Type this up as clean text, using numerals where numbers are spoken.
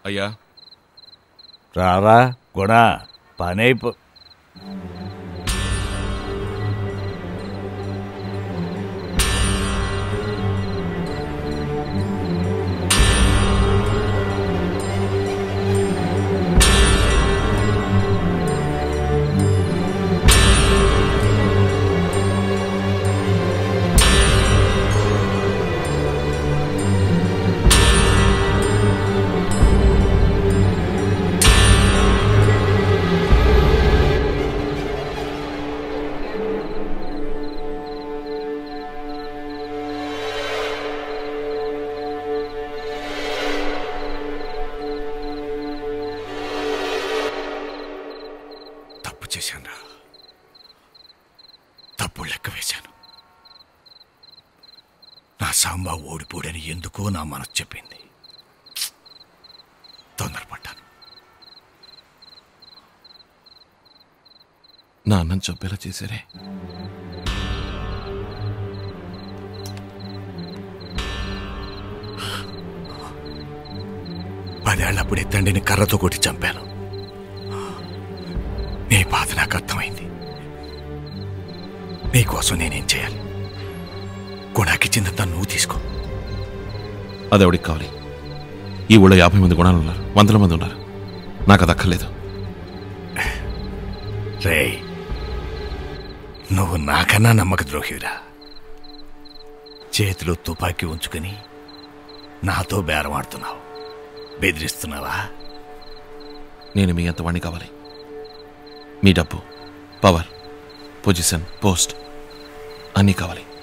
అయ్యా రారా గుణ పని చేశాను. తప్పుడు లెక్క వేశాను. నా సాంబా ఓడిపోడని ఎందుకో నా మనసు చెప్పింది. తొందరపడ్డాను. నా అన్నం చంపేలా చేశారే. పదేళ్లప్పుడే తండ్రిని కర్రతో కొట్టి చంపాను. నీ బాధ నాకు అర్థమైంది. నీకోసం నేనేం చేయాలి? గుణాకిచ్చిందంతా నువ్వు తీసుకో. అదెవడికి కావాలి? ఈ ఊళ్ళో 50 మంది గుణాలు ఉన్నారు, 100 మంది ఉన్నారు. నాకు అది అక్కర్లేదు. రే, నువ్వు నాకన్నా నమ్మక ద్రోహివిరా. చేతిలో తుపాకీ ఉంచుకొని నాతో బేరమాడుతున్నావు, బెదిరిస్తున్నావా? నేను మీ అంత వాణ్ణి కావాలి. మీ డబ్బు, పవర్, పొజిషన్, పోస్ట్ అన్నీ కావాలి.